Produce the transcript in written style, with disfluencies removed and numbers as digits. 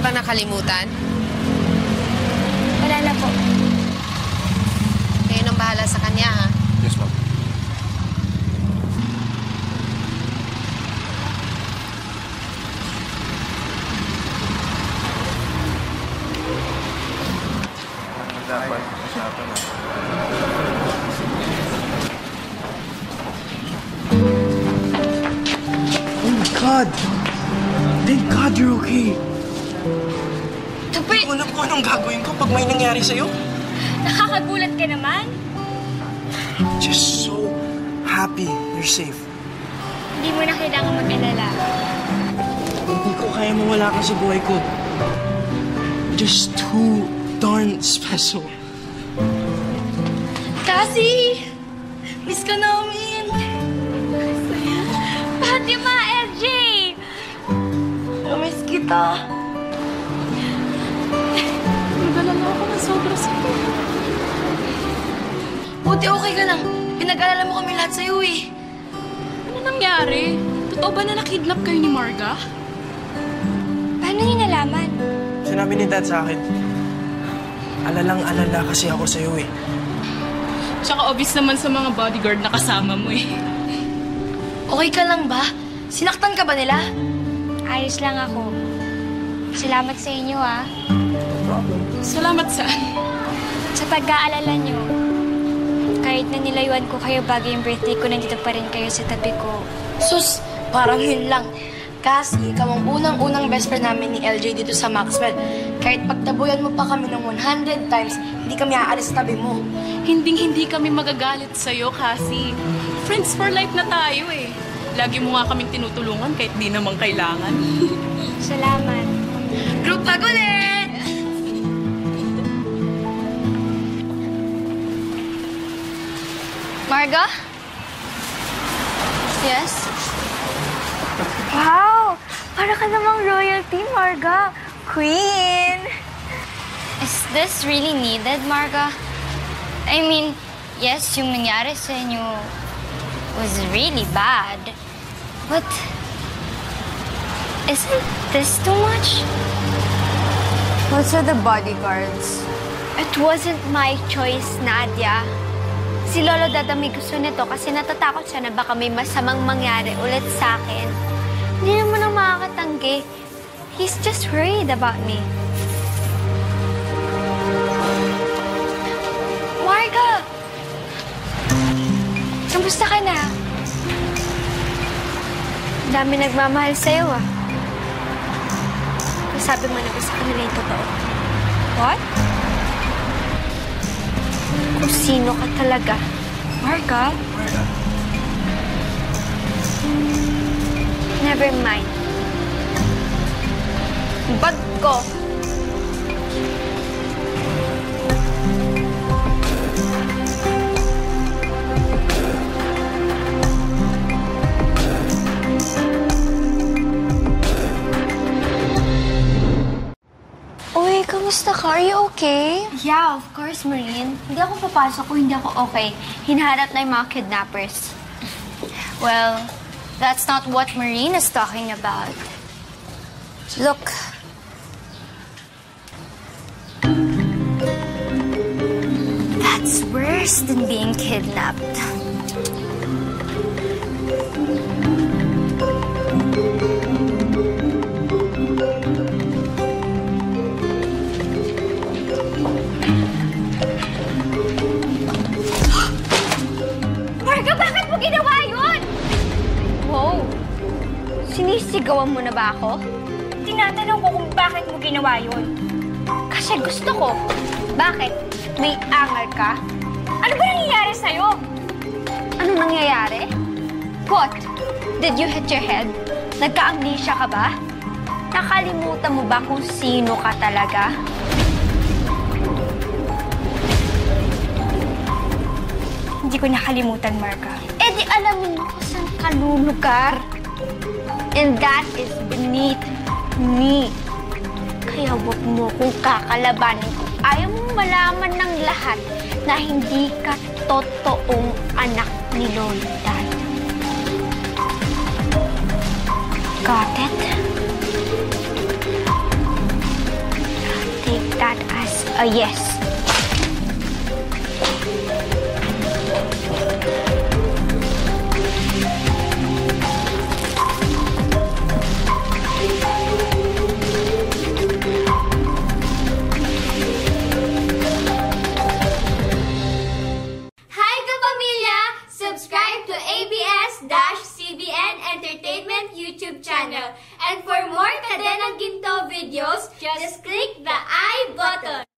ba nakalimutan? Wala na po. Kayo nang bahala sa kanya, ha? Yes, ma'am. Dapat usapan na. Oh my God! Thank God you're okay. Tupi! Hindi ko alam kung anong gagawin ko pag may nangyari sa'yo. Nakakagulat ka naman. Just so happy you're safe. Hindi mo na kailangan mag-alala. Hindi ko kaya mawala ka sa buhay ko. You're just too darn special. Cassie! Miss ka namin! Fatima, LJ! Miss kita. Nag-alala ako ng sobra sa'yo. Buti okay ka lang. Pinag-alala mo kami lahat sa'yo eh. Ano nangyari? Totoo ba na nakidnap kayo ni Marga? Paano niyo nalaman? Sinabi ni Dad sa akin, alalang-alala kasi ako sa'yo eh. Tsaka obvious naman sa mga bodyguard na kasama mo eh. Okay ka lang ba? Sinaktan ka ba nila? Ayos lang ako. Salamat sa inyo, ah. Salamat saan? Sa pag-aalala nyo. Kahit na nilayuan ko kayo bago yung birthday ko, nandito pa rin kayo sa tabi ko. Sus, parang yun lang. Kasi ikaw ang unang-unang best friend namin ni LJ dito sa Maxwell. Kahit pagtabuyan mo pa kami ng 100 times, hindi kami aalis sa tabi mo. Hinding-hindi kami magagalit sa'yo kasi friends for life na tayo eh. Lagi mo nga kaming tinutulungan kahit di naman kailangan. Salamat. Group hug ulit! Marga? Yes? Wow! Para ka namang royalty, Marga. Queen! Is this really needed, Marga? I mean, yes, yung nangyari sa inyo was really bad. But, isn't this too much? Also the bodyguards. It wasn't my choice, Nadia. Si Lolo Dada may gusto nito kasi natatakot siya na baka may masamang mangyari ulit sa akin. Hindi naman ang makakatanggi. He's just worried about me. Marga! Kamusta ka na? Dami nagmamahal sa'yo, ah. Sabi mo na ba sa kanila yung totoo? What? Kung sino ka talaga. Marga? Never mind. Bag ko. Uy, kamusta ka? Are you okay? Yeah, of course, Marine. Hindi ako papasok kung hindi ako okay. Hinahanap na yung mga kidnappers. Well, that's not what Marine is talking about. Look. That's worse than being kidnapped. Marga, bakit mo ginawa yun? Wow. Sinisigawan mo na ba ako? Tinatanong ko kung bakit mo ginawa yun. Kasi gusto ko. Bakit? May angal ka? Ano ba nangyayari sa'yo? Ano nangyayari? What? Did you hit your head? Nagka-amnesia ka ba? Nakalimutan mo ba kung sino ka talaga? Hindi ko nakalimutan, Marga. Eh di alamin mo kung saan ka lulugar. And that is beneath me. Kaya huwag mo kung kakalabanin ko. Ayaw mong malaman ng lahat na hindi ka totoong anak ni Lolo Dad. Got it? yes. Hi kapamilya! Subscribe to ABS-CBN Entertainment YouTube channel. And for more Kadenang Ginto videos, just click the I button.